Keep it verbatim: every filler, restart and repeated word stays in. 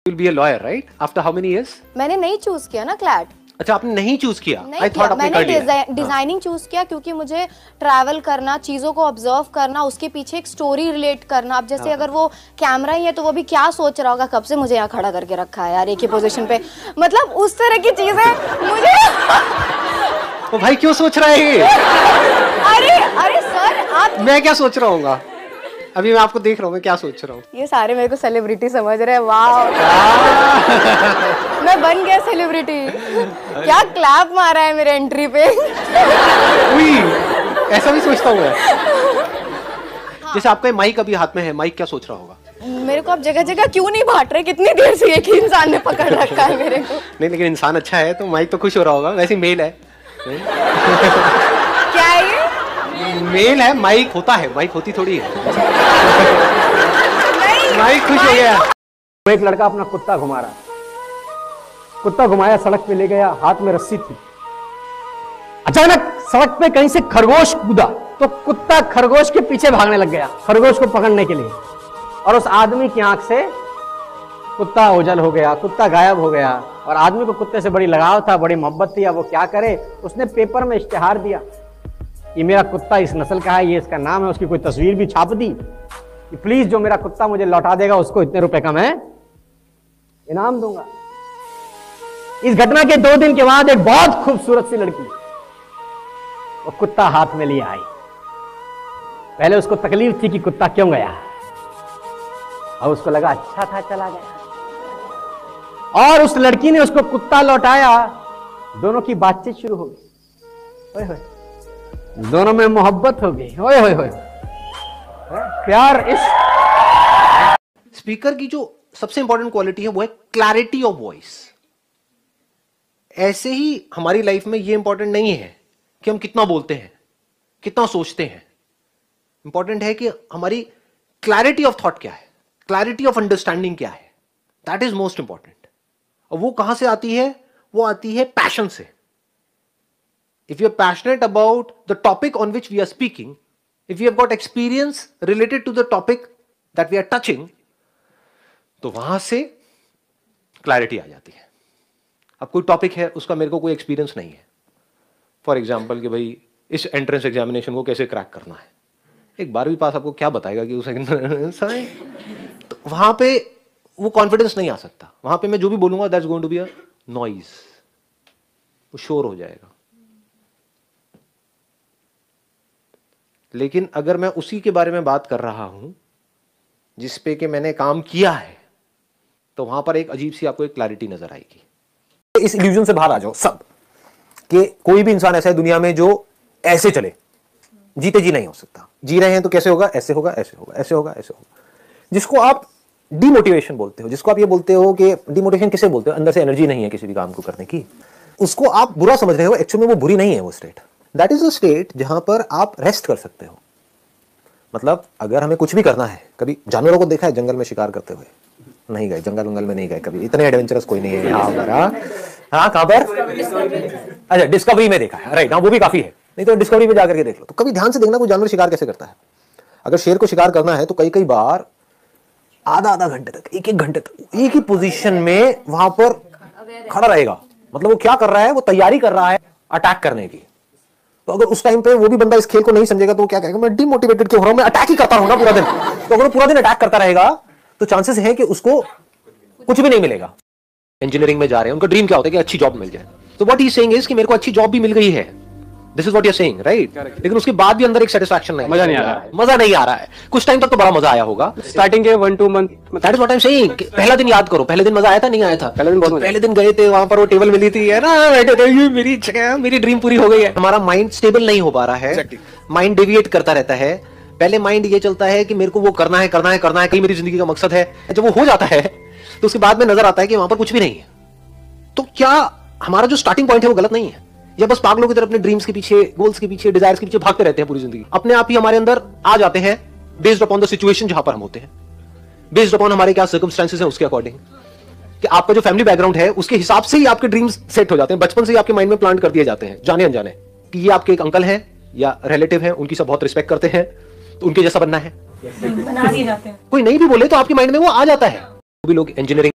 You'll be a lawyer, right? After how many years? मैंने नहीं choose किया ना क्लैट। अच्छा, आपने नहीं चूज किया? नहीं I किया, thought आपने मैंने कर लिया। डिजाइनिंग चूज किया क्योंकि मुझे ट्रैवल करना, चीजों को ऑब्जर्व करना, उसके पीछे एक स्टोरी रिलेट करना। अब जैसे अगर वो कैमरा ही है तो वो भी क्या सोच रहा होगा, कब से मुझे यहाँ खड़ा करके रखा है यार एक ही पोजीशन पे, मतलब उस तरह की चीजें मुझे तो भाई क्यों सोच रहा है ये? अरे अरे सर आप, मैं क्या सोच रहा हूँ? अभी मैं आपको देख रहा हूँ, मैं क्या सोच रहा हूँ? ये सारे मेरे को सेलिब्रिटी समझ रहे हैं। वाह, मैं बन गया सेलिब्रिटी। क्या क्लैप मारा है मेरे एंट्री पे। उई, ऐसा भी सोचता हूँ मैं। हाँ। जैसे आपका माइक अभी हाथ में है, माइक क्या सोच रहा होगा? मेरे को आप जगह जगह क्यों नहीं बांट रहे? कितनी देर से एक ही इंसान ने पकड़ रखा है मेरे को। नहीं, लेकिन इंसान अच्छा है तो माइक तो खुश हो रहा होगा। वैसे मेल है। क्या है ये? मेल है, माइक होता है, माइक होती थोड़ी है। माइक खुश हो गया। एक लड़का अपना कुत्ता घुमा रहा, कुत्ता घुमाया, सड़क पे ले गया, हाथ में रस्सी थी। अचानक सड़क पे कहीं से खरगोश कूदा तो कुत्ता खरगोश के पीछे भागने लग गया खरगोश को पकड़ने के लिए, और उस आदमी की आंख से कुत्ता ओझल हो गया, कुत्ता गायब हो गया। और आदमी को कुत्ते से बड़ी लगाव था, बड़ी मोहब्बत थी। अब वो क्या करे, उसने पेपर में इश्तिहार दिया कि मेरा कुत्ता इस नस्ल का है, ये इसका नाम है। उसकी कोई तस्वीर भी छाप दी कि प्लीज जो मेरा कुत्ता मुझे लौटा देगा उसको इतने रुपए का मैं इनाम दूंगा। इस घटना के दो दिन के बाद एक बहुत खूबसूरत सी लड़की वो कुत्ता हाथ में लिए आई। पहले उसको तकलीफ थी कि कुत्ता क्यों गया, और उसको लगा अच्छा था चला गया, और उस लड़की ने उसको कुत्ता लौटाया। दोनों की बातचीत शुरू हो गई, ओए होए, दोनों में मोहब्बत हो गई, ओए होए होए, प्यार। इस स्पीकर की जो सबसे इंपॉर्टेंट क्वालिटी है वो है क्लैरिटी ऑफ वॉइस। ऐसे ही हमारी लाइफ में ये इंपॉर्टेंट नहीं है कि हम कितना बोलते हैं, कितना सोचते हैं। इंपॉर्टेंट है कि हमारी क्लैरिटी ऑफ थॉट क्या है, क्लैरिटी ऑफ अंडरस्टैंडिंग क्या है। That is most important. और वो कहां से आती है? वो आती है पैशन से। If you're passionate about the topic on which we are speaking, if you have got experience related to the topic that we are touching, तो वहां से क्लैरिटी आ जाती है। अब कोई टॉपिक है, उसका मेरे को कोई एक्सपीरियंस नहीं है, फॉर एग्जाम्पल कि भाई इस एंट्रेंस एग्जामिनेशन को कैसे क्रैक करना है। एक बारहवीं पास आपको क्या बताएगा कि उस तो वहां पे वो कॉन्फिडेंस नहीं आ सकता। वहां पे मैं जो भी बोलूंगा that's going to be a noise, वो शोर हो जाएगा। लेकिन अगर मैं उसी के बारे में बात कर रहा हूं जिस पे कि मैंने काम किया है, तो वहां पर एक अजीब सी आपको एक क्लैरिटी नजर आएगी। इस इल्यूजन से बाहर आ जाओ सब, कि कोई भी इंसान ऐसा है दुनिया में जो ऐसे चले, जीते जी नहीं हो सकता। जी रहे हैं तो कैसे होगा? ऐसे होगा, ऐसे होगा, ऐसे होगा, ऐसे होगा। जिसको आप डिमोटिवेशन बोलते हो, जिसको आप ये बोलते हो कि डिमोटिवेशन किसे बोलते हो, अंदर से एनर्जी नहीं है किसी भी काम को करने की, उसको आप बुरा समझ रहे हो। एक्चुअली में वो बुरी नहीं है वो state. That is a state जहां पर आप रेस्ट कर सकते हो। मतलब अगर हमें कुछ भी करना है, कभी जानवरों को देखा है जंगल में शिकार करते हुए? नहीं गए, जंगल वंगल में नहीं गए कभी, इतने एडवेंचरस कोई नहीं है यहाँ पर। हाँ, कहां पर? अच्छा, डिस्कवरी में देखा है, राइट। हाँ, वो भी काफी है। नहीं तो डिस्कवरी में जाकर के देख लो, तो कभी ध्यान से देखना कोई जानवर शिकार कैसे करता है। अगर शेर को शिकार करना है तो कई कई बार आधा आधा घंटे तक, एक एक घंटे तक एक ही पोजीशन में वहां पर खड़ा रहेगा। मतलब वो क्या कर रहा है? वो तैयारी कर रहा है अटैक करने की। तो अगर उस टाइम पे वो भी बंदा इस खेल को नहीं समझेगा तो वो क्या कहेगा? मैं डिमोटिवेटेड क्यों हो रहा हूं, मैं अटैक ही करता रहूंगा पूरा दिन। तो अगर वो पूरा दिन अटैक करता रहेगा तो चांसेस है कि उसको कुछ भी नहीं मिलेगा। इंजीनियरिंग में जा रहे हैं, उनका ड्रीम क्या होता है कि अच्छी जॉब मिल जाए। तो what he is saying is कि मेरे को अच्छी जॉब भी मिल गई है, this is what you are saying, right? लेकिन उसके बाद भी अंदर एक सेटिस्फैक्शन नहीं, मजा नहीं आ रहा है, मजा नहीं आ रहा है। कुछ टाइम तक तो बड़ा मजा आया होगा, स्टार्टिंग के one two month. That is what I am saying. पहला दिन याद करो, पहले दिन मजा आया था नहीं आया था? पहले दिन बहुत मजा, पहले दिन गए थे, वहां पर वो टेबल मिली थी, है ना, बैठे थे, ये मेरी जगह, मेरी ड्रीम पूरी हो गई है। हमारा माइंड स्टेबल नहीं हो पा रहा है, माइंड डेविएट करता रहता है। पहले माइंड ये चलता है कि मेरे को वो करना है, करना है, करना है, कहीं मेरी जिंदगी का मकसद है। जब वो हो जाता है तो उसके बाद में नजर आता है कि वहां पर कुछ भी नहीं है। तो क्या हमारा जो स्टार्टिंग पॉइंट है वो गलत नहीं है? या बस पागलों की तरह अपने ड्रीम्स के पीछे, गोल्स के पीछे, डिजायर्स के पीछे भागते रहते हैं पूरी जिंदगी? अपने आप ही हमारे अंदर आ जाते हैं बेस्ड अपॉन द सिचुएशन जहां पर हम होते हैं, बेस्ड अपॉन हमारे क्या सर्कमस्टेंसेस हैं उसके अकॉर्डिंग। कि आपका जो फैमिली बैकग्राउंड है उसके हिसाब से ही आपके ड्रीम्स सेट हो जाते हैं, बचपन से ही आपके माइंड में प्लांट कर दिए जाते हैं जाने अनजाने कि ये आपके एक अंकल हैं या रिलेटिव हैं, उनकी सब बहुत रिस्पेक्ट करते हैं तो उनके जैसा बनना है। बना दिए जाते हैं। कोई नहीं भी बोले तो आपके माइंड में वो आ जाता है। वो भी लोग इंजीनियरिंग